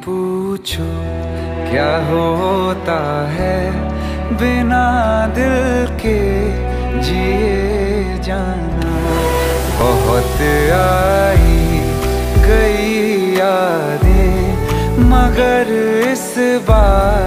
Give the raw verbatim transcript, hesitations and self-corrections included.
पूछो क्या होता है बिना दिल के जिए जाना। बहुत आई गई यादें मगर इस बार